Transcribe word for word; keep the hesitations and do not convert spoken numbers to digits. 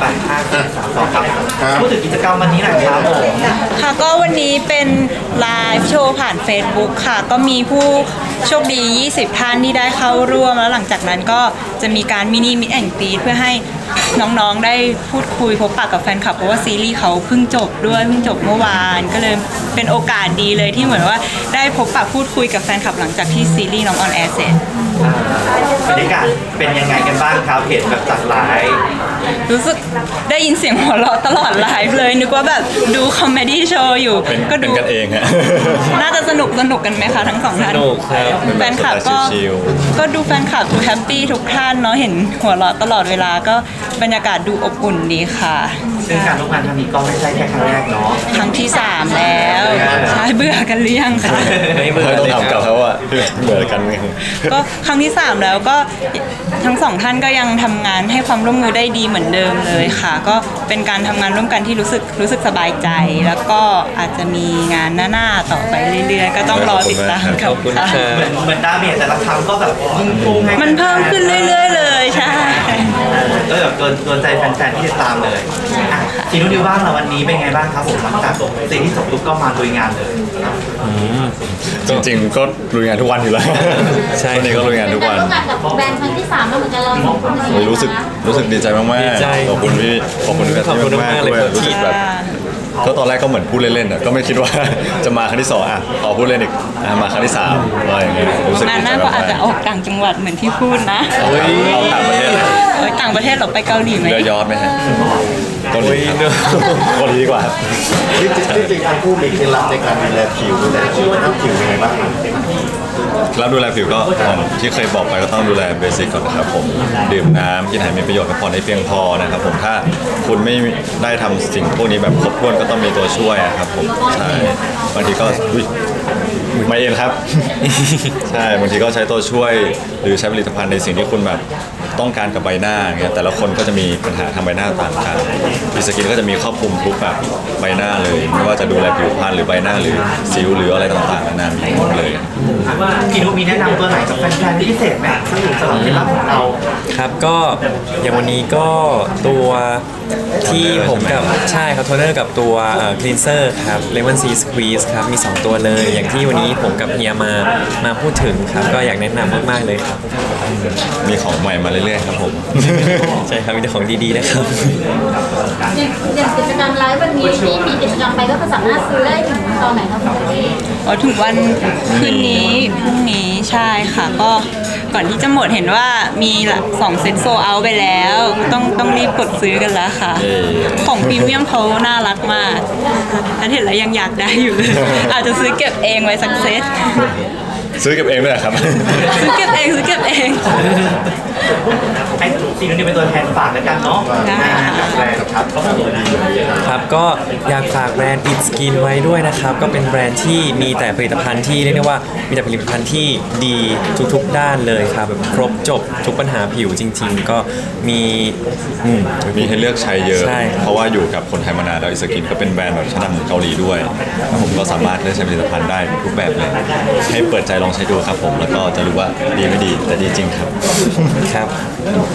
ไปห้าสี่สามสองครับพูดถึงกิจกรรมวันนี้หน่อยครับผมค่ะก็วันนี้เป็นไลฟ์โชว์ผ่าน Facebook ค่ะก็มีผู้โชคดียี่สิบท่านที่ได้เข้าร่วมแล้วหลังจากนั้นก็จะมีการมินิมิดแอนด์กรีดเพื่อให้น้องๆได้พูดคุยพบปะกับแฟนคลับเพราะว่าซีรีส์เขาเพิ่งจบด้วยเพิ่งจบเมื่อวานก็เลยเป็นโอกาสดีเลยที่เหมือนว่าได้พบปะพูดคุยกับแฟนคลับหลังจากที่ซีรีส์น้องออนแอร์เสร็จบรรยากาศเป็นยังไงกันบ้างครับเห็นแบบจากไลฟ์รู้สึกได้ยินเสียงหัวเราะตลอดไลฟ์เลยนึกว่าแบบดูคอมเมดี้โชว์อยู่ก็ดูกันเองฮะน่าจะสนุกสนุกกันไหมคะทั้งสองท่านสนุกครับแฟนคลับก็ก็ดูแฟนคลับดูแฮปปี้ทุกท่านเนาะเห็นหัวเราะตลอดเวลาก็บรรยากาศดูอบอุ่นดีค่ะซึ่งการร่วมงานครั้งนี้ก็ไม่ใช่แค่ครั้งแรกเนาะครั้งที่สามแล้วใช่เบื่อกันหรือยังคะไม่เบื่อต้องถามกับเขาว่าเบื่อกันก็ครั้งที่สามแล้วก็ทั้งสองท่านก็ยังทำงานให้ความร่วมมือได้ดีเหมือนเดิมเลยค่ะก็เป็นการทำงานร่วมกันที่รู้สึกรู้สึกสบายใจแล้วก็อาจจะมีงานหน้าๆต่อไปเรื่อยๆก็ต้องรอติดตามขอบคุณค่ะเหมือนเหมือนดาเมจแต่ละครั้งก็แบบพุ่งๆให้มันเพิ่มขึ้นเรื่อยๆเลยใช่ก็แบบเกินเกินใจแฟนๆที่ติดตามเลยทีนู้นดีบ้างเราวันนี้เป็นไงบ้างครับผมหลังจากซีรีส์จบปุ๊บก็มาลุยงานเลยจริงๆก็ลุยงานทุกวันอยู่แล้วใช่นี่ก็ลุยงานทุกวันร่วมงานกับแบรนด์ครั้งที่สามแล้วเหมือนกันเราสองคนรู้สึกรู้สึกดีใจมากๆขอบคุณพี่ขอบคุณพี่ที่มากๆเลยรู้สึกแบบก็ตอนแรกก็เหมือนพูดเล่นๆอ่ะก็ไม่คิดว่าจะมาครั้งที่สองอ่ะพอพูดเล่นอีกมาครั้งที่สามอะไรอย่างเงี้ยรู้สึกดีใจมากๆงานหน้าก็อาจจะออกต่างจังหวัดเหมือนที่พูดนะเอาต่างประเทศต่างประเทศเราไปเกาหลีไหมเรือยอดไหมฮะเกาหลีเกาหลีดีกว่าจริงจริงทั้งคู่มีเคล็ดลับในการดูแลผิวดูแลผิวผิวยังไงบ้างรับดูแลผิวก็ที่เคยบอกไปก็ต้องดูแลเบสิกก่อนนะครับผมดื่มน้ำกินอาหารมีประโยชน์พักผ่อนให้เพียงพอนะครับผมถ้าคุณไม่ได้ทำสิ่งพวกนี้แบบครบถ้วนก็ต้องมีตัวช่วยครับผมใช่บางทีก็ไม่เองครับใช่บางทีก็ใช้ตัวช่วยหรือใช้ผลิตภัณฑ์ในสิ่งที่คุณแบบต้องการกับใบหน้าอย่างเงี้ยแต่ละคนก็จะมีปัญหาทางใบหน้าต่างกันพิสกินก็จะมีครอบคลุมทุกแบบใบหน้าเลยไม่ว่าจะดูแลผิวพรรณหรือใบหน้าหรือสิวหรืออะไรต่างๆนานามีหมดเลยพี่นุ๊กมีแนะนำตัวไหนกับแฟนๆพิเศษไหมสำหรับเคล็ดลับของเราครับก็อย่างวันนี้ก็ตัวที่ผมกับใช่ครับโทนเนอร์กับตัวคลีนเซอร์ครับเลมอนซีสควีสครับมีสองตัวเลยอย่างที่วันนี้ผมกับเฮียมามาพูดถึงครับก็อยากแนะนำมากๆเลยครับมีของใหม่มาเรื่อยๆครับผมใช่ครับมีแต่ของดีๆนะครับอย่างกิจกรรมไลฟ์วันนี้ที่มีกิจกรรมไปก็สามารถซื้อได้ถึงตอนไหนครับพี่อ๋อถึงวันคืนนี้พรุ่งนี้ใช่ค่ะก็ก่อนที่จะหมดเห็นว่ามีละสองเซตโซเอาไปแล้วต้องต้องรีบกดซื้อกันแล้วค่ะของพรีเมียมเขาน่ารักมากถ้าเห็นแล้วยังอยากได้อยู่เลยอาจจะซื้อเก็บเองไว้สักเซตซื้อเก็บเองด้วยครับซื้อเก็บเองซื้อเก็บเองไอ้ซีนู้นเป็นตัวแทนฝากแล้วกันเนาะครับครับก็อยากฝากแบรนด์ It Skin ไว้ด้วยนะครับก็เป็นแบรนด์ที่มีแต่ผลิตภัณฑ์ที่เรียกได้ว่ามีแต่ผลิตภัณฑ์ที่ดีทุกๆด้านเลยครับแบบครบจบทุกปัญหาผิวจริงๆก็มีมีให้เลือกใช้เยอะเพราะว่าอยู่กับคนไทยมานานแล้ว It Skin ก็เป็นแบรนด์แบบชั้นนำของเกาหลีด้วยผมก็สามารถเลือกใช้ผลิตภัณฑ์ได้ทุกแบบเลยให้เปิดใจลองใช้ดูครับผมแล้วก็จะรู้ว่าดีไม่ดีแต่ดีจริงครับครับ